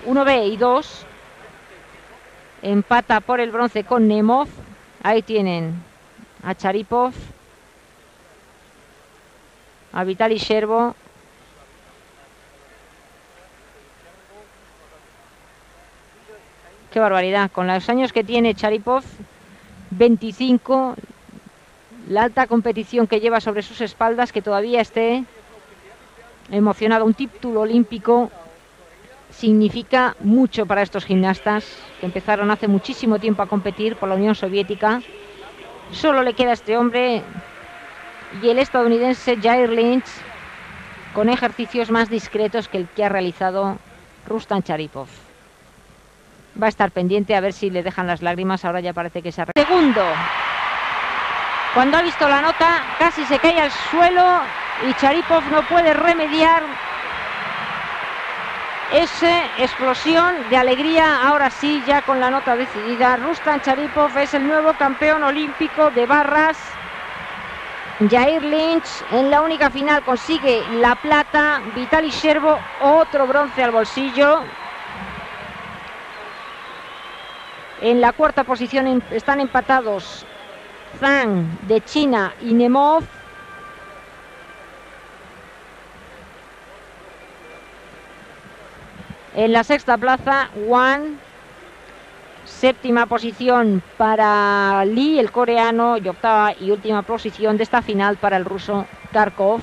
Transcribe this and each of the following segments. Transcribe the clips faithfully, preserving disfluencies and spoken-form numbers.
uno be y dos. Empata por el bronce con Nemov. Ahí tienen a Charipov, a Vitaly Sherbo. Qué barbaridad, con los años que tiene Charipov, veinticinco, la alta competición que lleva sobre sus espaldas, que todavía esté emocionado. Un título olímpico significa mucho para estos gimnastas que empezaron hace muchísimo tiempo a competir por la Unión Soviética. Solo le queda a este hombre y el estadounidense Jair Lynch, con ejercicios más discretos que el que ha realizado Rustam Charipov. Va a estar pendiente a ver si le dejan las lágrimas. Ahora ya parece que se ha... Segundo, cuando ha visto la nota casi se cae al suelo y Charipov no puede remediar esa explosión de alegría. Ahora sí, ya con la nota decidida, Rustam Charipov es el nuevo campeón olímpico de barras. Jair Lynch en la única final consigue la plata. Vitaly Sherbo otro bronce al bolsillo. En la cuarta posición están empatados Zhang de China y Nemov. En la sexta plaza, Wang. Séptima posición para Lee, el coreano, y octava y última posición de esta final para el ruso Kharkov.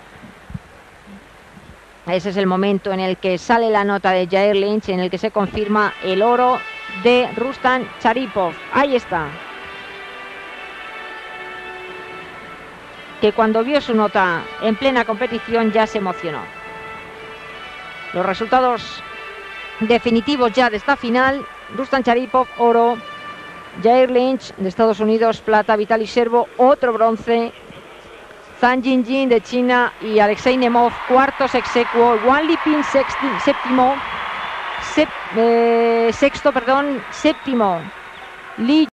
Ese es el momento en el que sale la nota de Jair Lynch, en el que se confirma el oro de Rustam Charipov. Ahí está. Que cuando vio su nota en plena competición ya se emocionó. Los resultados definitivos ya de esta final: Rustam Charipov, oro; Jair Lynch de Estados Unidos, plata; Vitaly Sherbo, otro bronce; Zhang Jinjin de China y Alexei Nemov, cuartos ex aequo; Wang Liping, séptimo, sep, eh, sexto, perdón, séptimo Li